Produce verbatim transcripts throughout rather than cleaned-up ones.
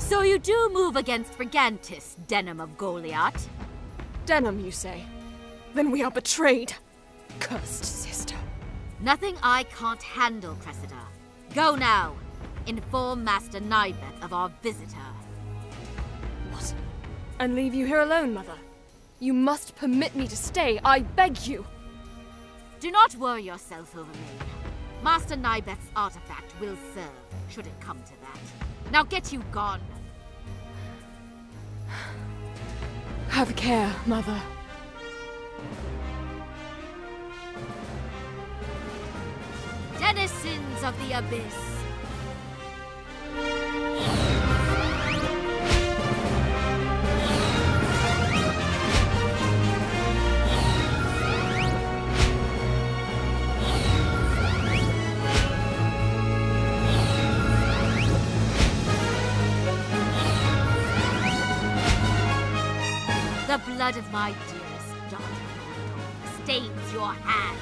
So you do move against Frigantis, Denim of Goliath? Denim, you say? Then we are betrayed. Cursed sister. Nothing I can't handle, Cressida. Go now. Inform Master Nybeth of our visitor. What? And leave you here alone, Mother? You must permit me to stay, I beg you! Do not worry yourself over me. Master Nybeth's artifact will serve, should it come to that. Now get you gone. Have care, Mother. Denizens of the Abyss. The blood of my dearest daughter stains your hand.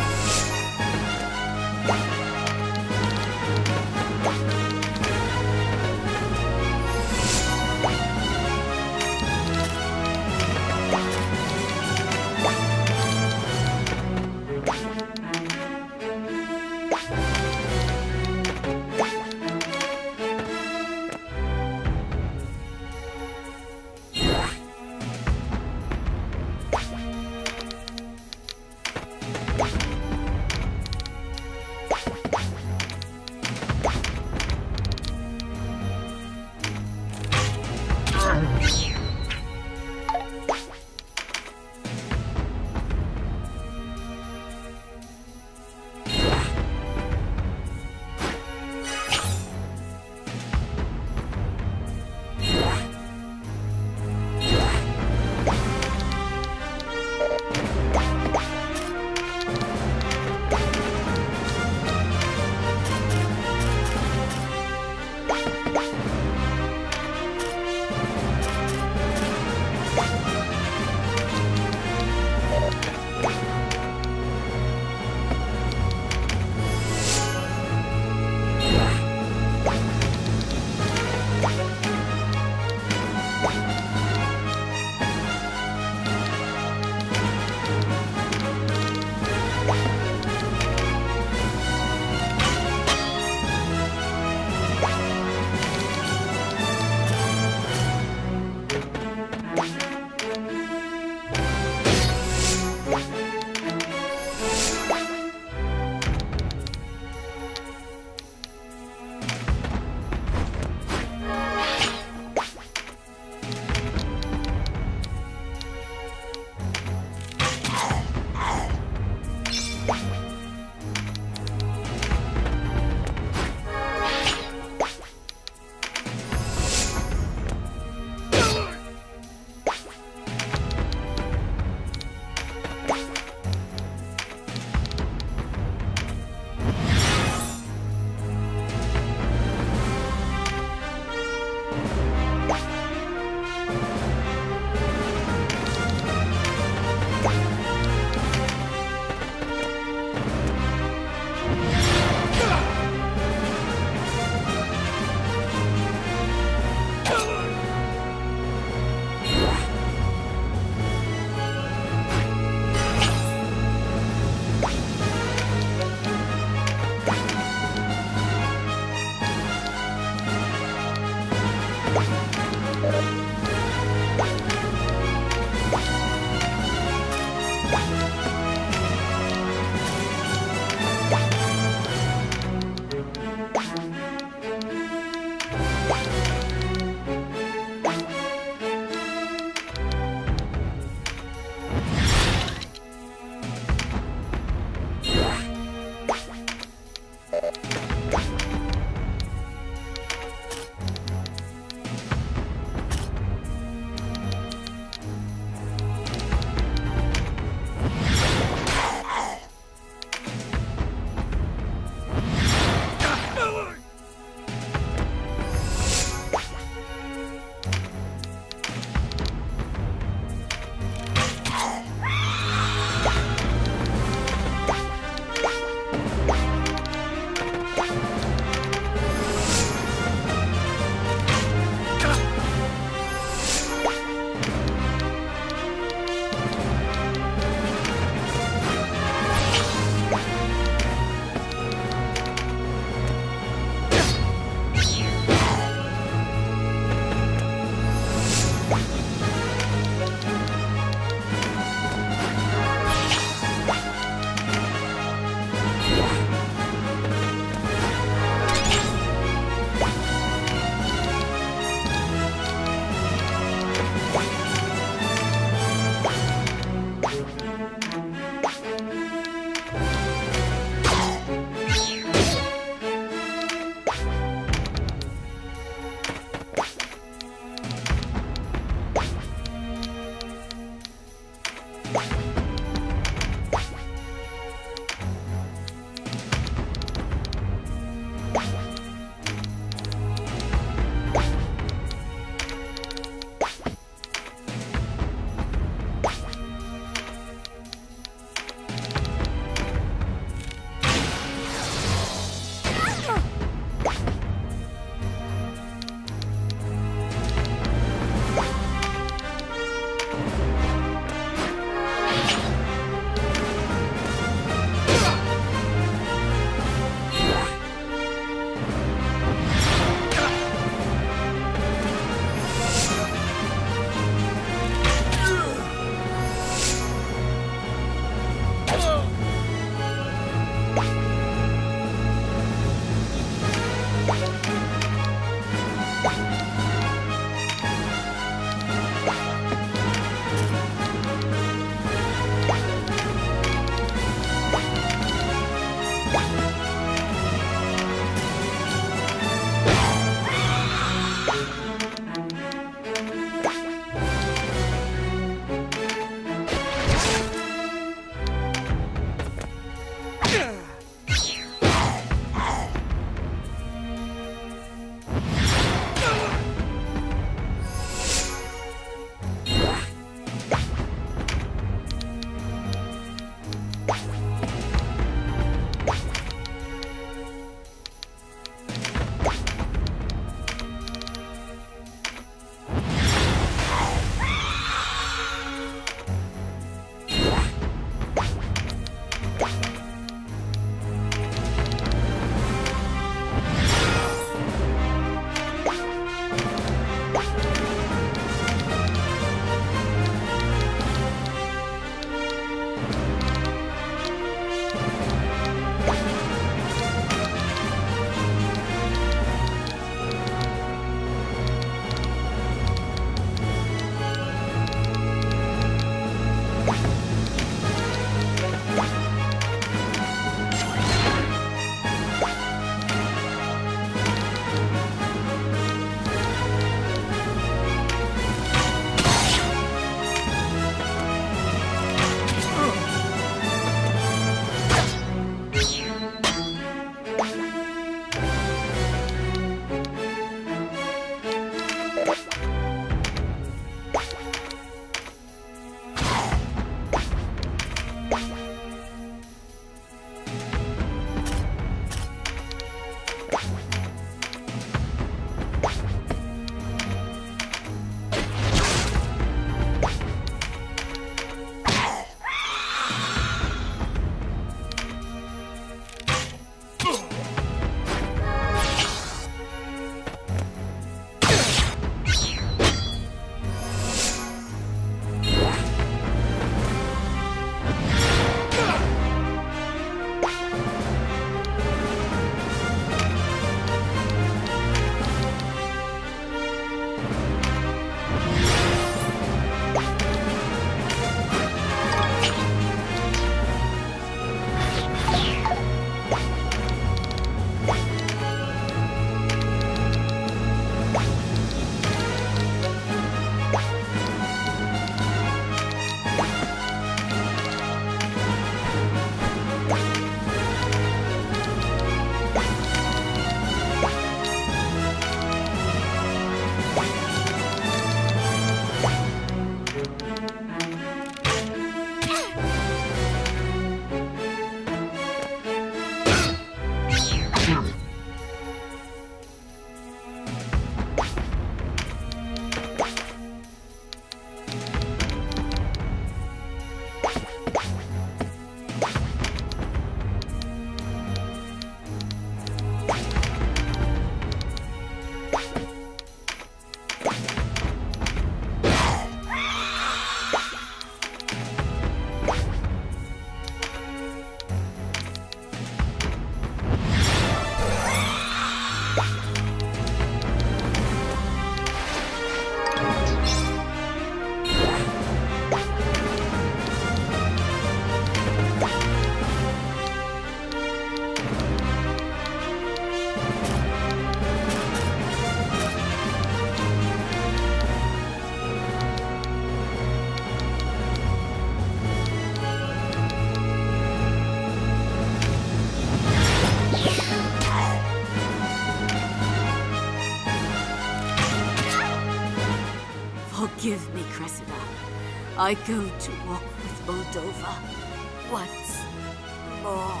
Forgive me, Cressida. I go to walk with Moldova once more.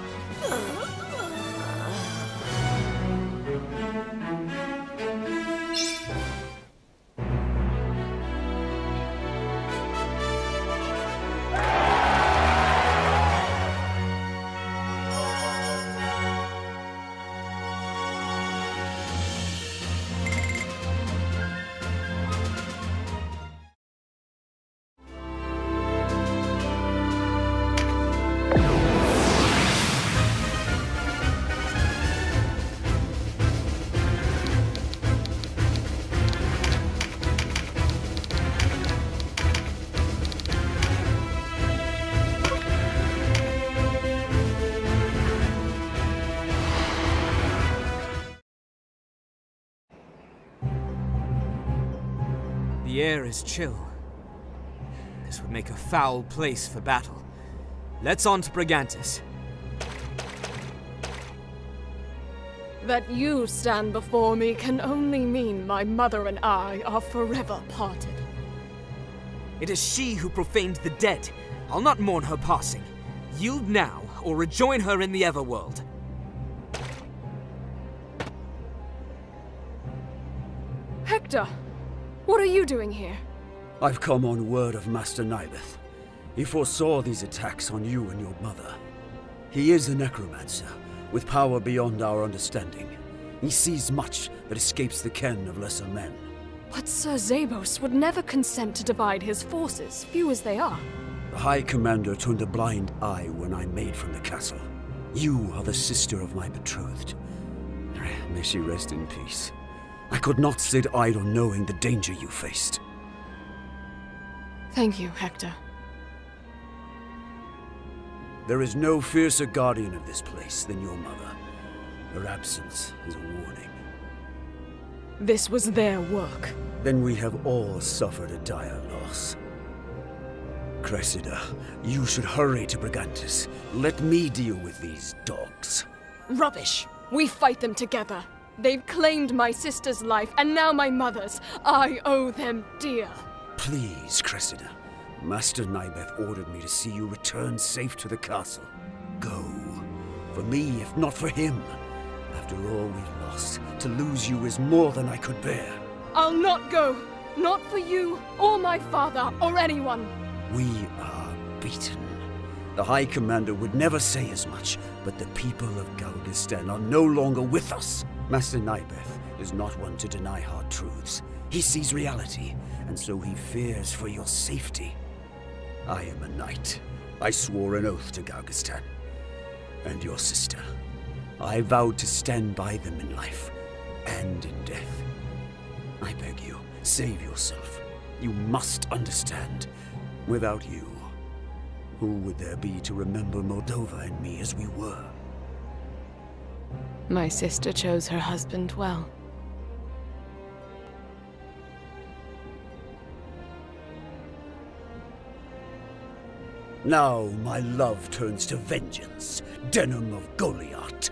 The air is chill. This would make a foul place for battle. Let's on to Brigantis. That you stand before me can only mean my mother and I are forever parted. It is she who profaned the dead. I'll not mourn her passing. Yield now, or rejoin her in the Everworld. Hector! What are you doing here? I've come on word of Master Nybeth. He foresaw these attacks on you and your mother. He is a necromancer, with power beyond our understanding. He sees much that escapes the ken of lesser men. But Sir Zabos would never consent to divide his forces, few as they are. The High Commander turned a blind eye when I made from the castle. You are the sister of my betrothed. May she rest in peace. I could not sit idle knowing the danger you faced. Thank you, Hector. There is no fiercer guardian of this place than your mother. Her absence is a warning. This was their work. Then we have all suffered a dire loss. Cressida, you should hurry to Brigantis. Let me deal with these dogs. Rubbish! We fight them together. They've claimed my sister's life, and now my mother's. I owe them dear. Please, Cressida. Master Nybeth ordered me to see you return safe to the castle. Go. For me, if not for him. After all we've lost, to lose you is more than I could bear. I'll not go. Not for you, or my father, or anyone. We are beaten. The High Commander would never say as much, but the people of Galgistan are no longer with us. Master Nybeth is not one to deny hard truths. He sees reality, and so he fears for your safety. I am a knight. I swore an oath to Galgistan. And your sister. I vowed to stand by them in life, and in death. I beg you, save yourself. You must understand. Without you, who would there be to remember Moldova and me as we were? My sister chose her husband well. Now my love turns to vengeance, Denim of Goliath.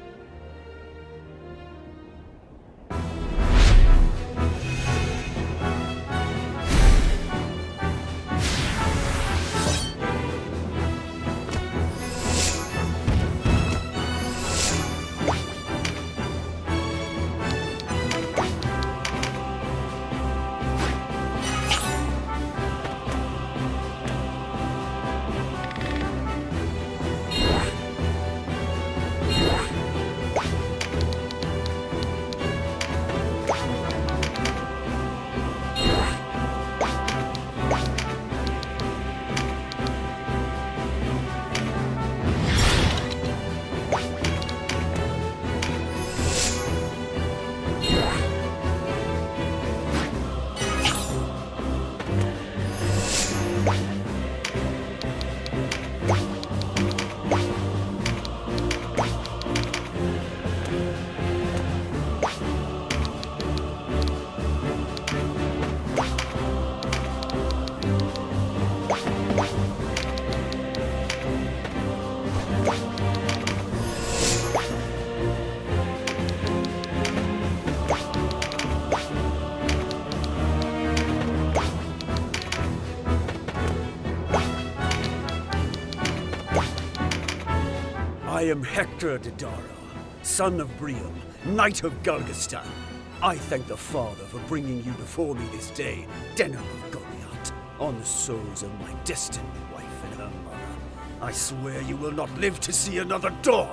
I am Hector de Daro, son of Briam, Knight of Galgastan. I thank the Father for bringing you before me this day, Denham of Goliath, on the souls of my destined wife and her mother. I swear you will not live to see another dawn!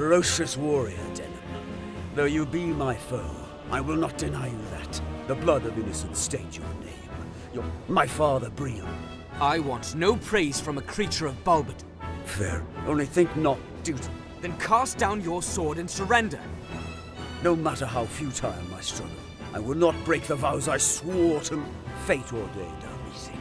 ferocious warrior, Denon. Though you be my foe, I will not deny you that. The blood of innocents stained your name. Your, my father, Briam. I want no praise from a creature of Bulbert. Fair. Only think not duty. Then cast down your sword and surrender. No matter how futile my struggle, I will not break the vows I swore to. Fate ordained our meeting.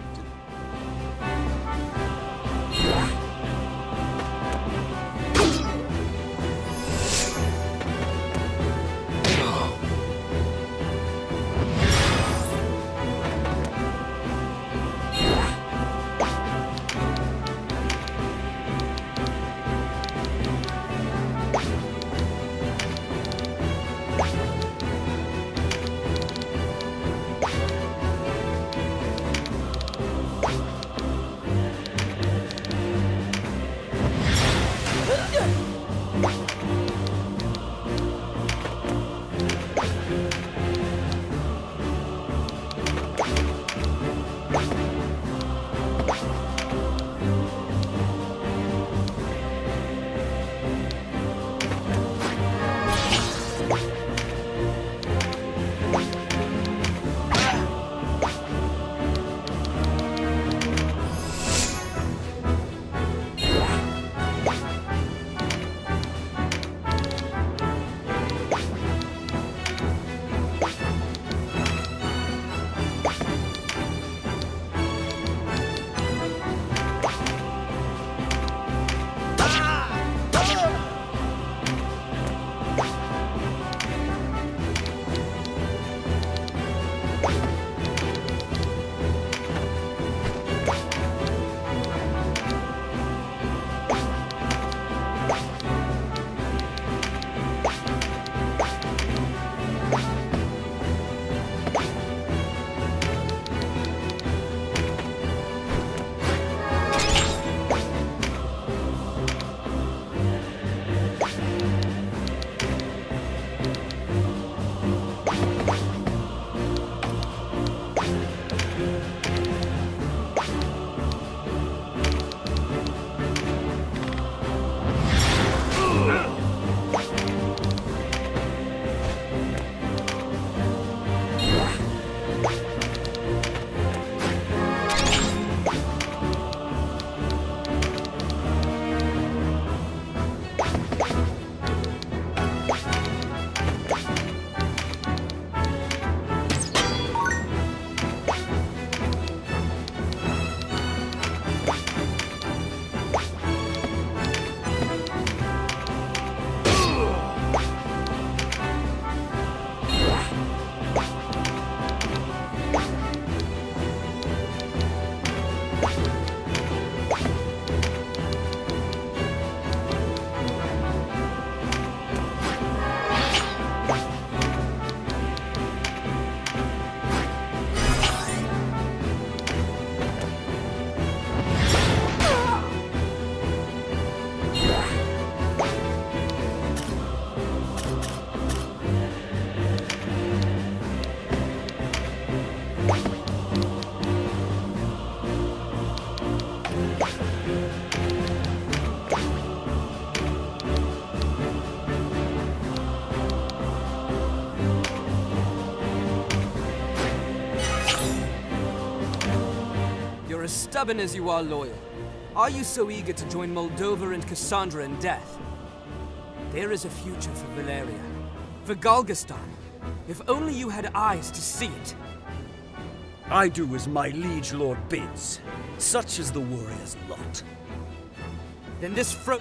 You're as stubborn as you are loyal. Are you so eager to join Moldova and Cassandra in death? There is a future for Valeria. For Galgastan. If only you had eyes to see it. I do as my liege lord bids. Such is the warrior's lot. Then this fro-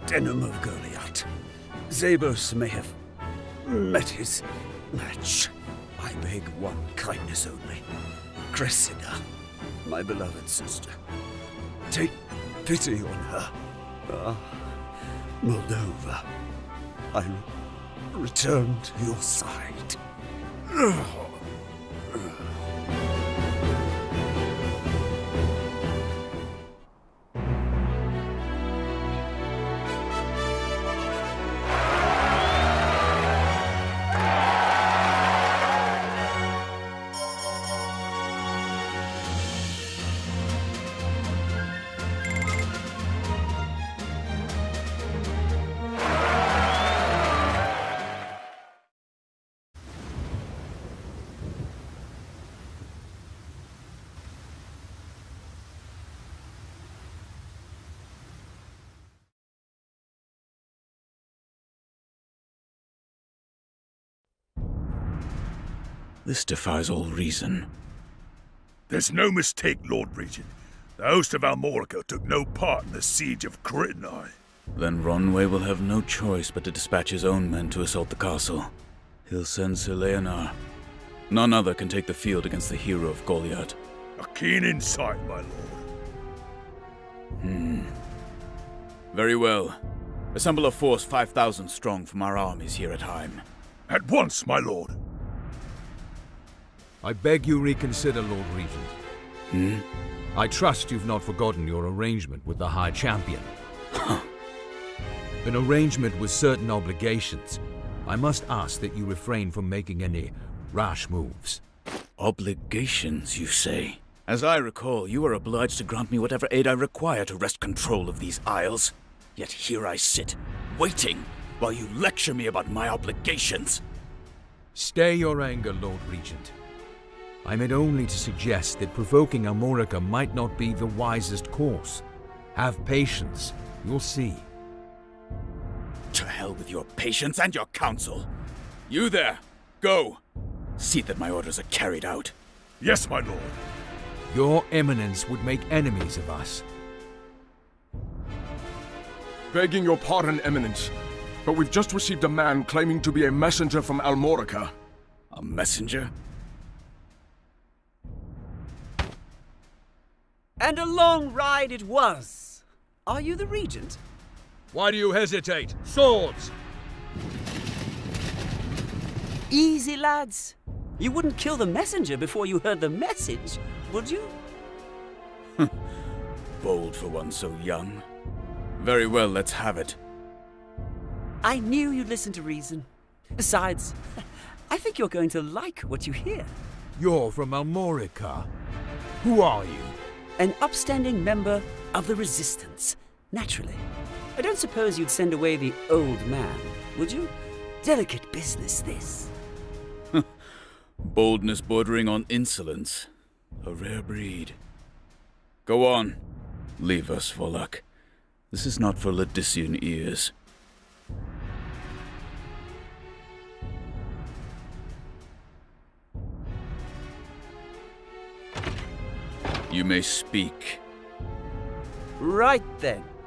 denim of Goliath. Zabos may have met his match. I beg one kindness only. Cressida, my beloved sister. Take pity on her. Ah, Moldova, I return to your side. This defies all reason. There's no mistake, Lord Regent. The host of Almorica took no part in the siege of Crittenai. Then Ronway will have no choice but to dispatch his own men to assault the castle. He'll send Sir Leonar. None other can take the field against the hero of Goliath. A keen insight, my lord. Hmm. Very well. Assemble a force five thousand strong from our armies here at Heim. At once, my lord. I beg you reconsider, Lord Regent. Hmm? I trust you've not forgotten your arrangement with the High Champion. An arrangement with certain obligations. I must ask that you refrain from making any rash moves. Obligations, you say? As I recall, you are obliged to grant me whatever aid I require to wrest control of these isles. Yet here I sit, waiting, while you lecture me about my obligations. Stay your anger, Lord Regent. I meant only to suggest that provoking Almorica might not be the wisest course. Have patience. You'll see. To hell with your patience and your counsel. You there, go. See that my orders are carried out. Yes, my lord. Your Eminence would make enemies of us. Begging your pardon, Eminence, but we've just received a man claiming to be a messenger from Almorica. A messenger? And a long ride it was. Are you the Regent? Why do you hesitate? Swords! Easy, lads. You wouldn't kill the messenger before you heard the message, would you? Bold for one so young. Very well, let's have it. I knew you'd listen to reason. Besides, I think you're going to like what you hear. You're from Almorica. Who are you? An upstanding member of the Resistance, naturally. I don't suppose you'd send away the old man, would you? Delicate business, this. Boldness bordering on insolence. A rare breed. Go on. Leave us, Volak. This is not for Ladician ears. You may speak. Right then.